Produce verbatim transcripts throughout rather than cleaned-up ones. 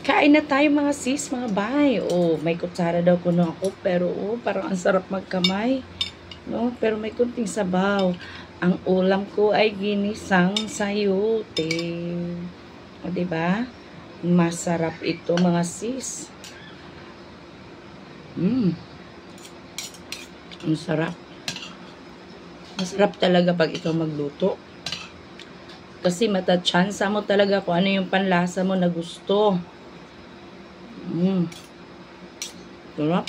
Kain na tayo mga sis, mga bay. Oh, may kutsara daw kuno ako, pero oh, parang ang sarap magkamay. No, pero may kunting sabaw. Ang ulam ko ay ginisang sayote. O, diba? Masarap ito mga sis. Mmm. Ang sarap. Masarap talaga pag ikaw magluto. Kasi matatsansa mo talaga kung ano yung panlasa mo na gusto. Mmm. Sarap.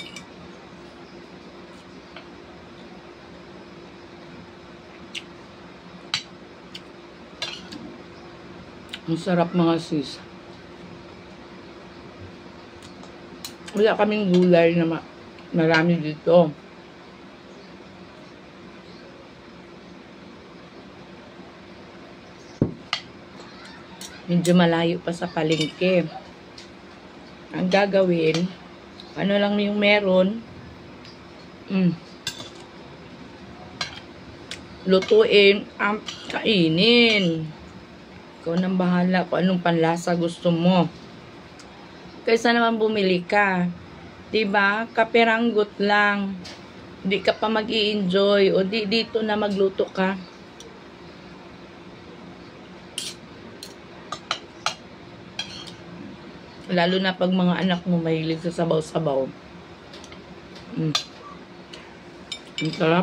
Ang sarap mga sis. Wala kaming gulay na ma marami dito. Medyo malayo pa sa palengke. Ang gagawin, ano lang yung meron, mm, lutuin, um, kainin. Ikaw nang bahala kung anong panlasa gusto mo. Kaysa naman bumili ka. Diba? Kaperanggot lang. Di ka pa mag-i-enjoy. O di dito na magluto ka. Lalo na pag mga anak mo mahilig sa sabaw-sabaw. Mm. Ang sarap.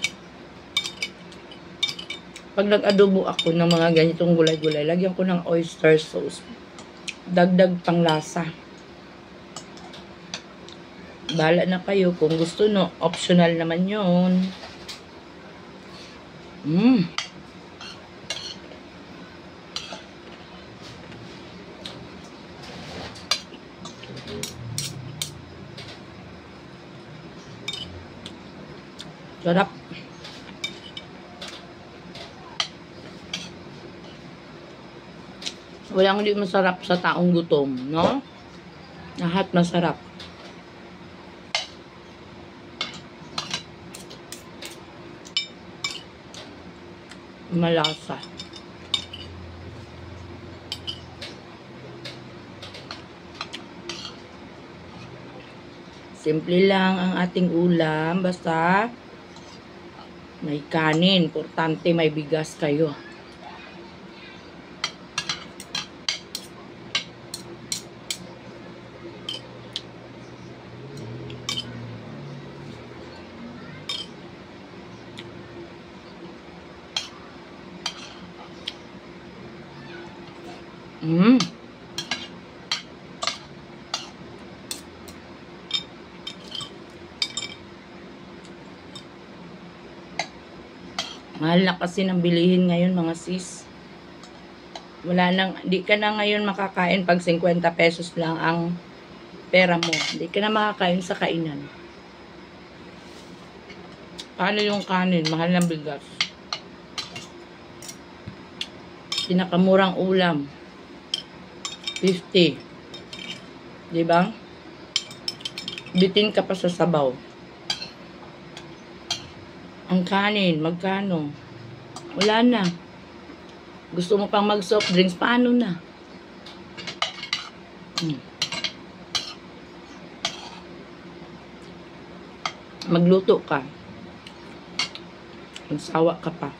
Pag nag-adobo ako ng mga ganitong gulay-gulay, lagyan ko ng oyster sauce. Dagdag pang lasa. Bahala na kayo kung gusto, no. Optional naman yun. Mmm. Sarap. Walang hindi masarap sa taong gutom, no? Lahat masarap. Malasa. Simple lang ang ating ulam, basta may kanin. Importante may bigas kayo. Mmm. Mahal na kasi ng bilihin ngayon mga sis. Wala nang, di ka na ngayon makakain pag fifty pesos lang ang pera mo. Di ka na makakain sa kainan. Paano yung kanin? Mahal ng bigas. Pinakamurang ulam. fifty. Diba? Bitin ka pa sa sabaw. Ang kanin, magkano? Wala na. Gusto mo pang mag soft drinks, paano na? Hmm. Magluto ka. Magsawa ka pa.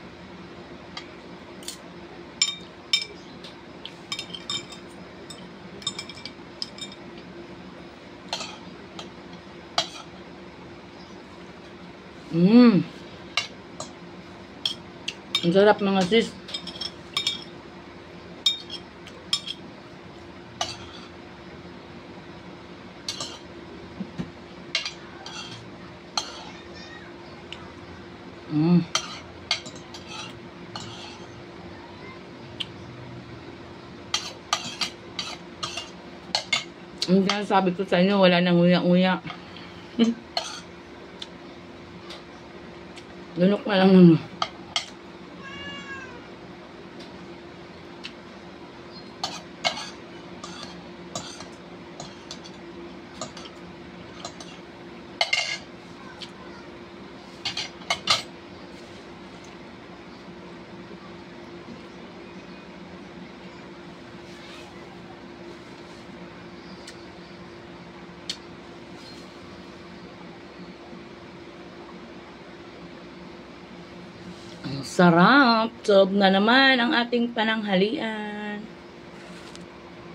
Mmm. Ang sarap mga sis. Mmm. Ang sabi ko sa inyo, wala nang nguya-nguya. Lunok na lang nun. Ang sarap. Sob na naman ang ating pananghalian.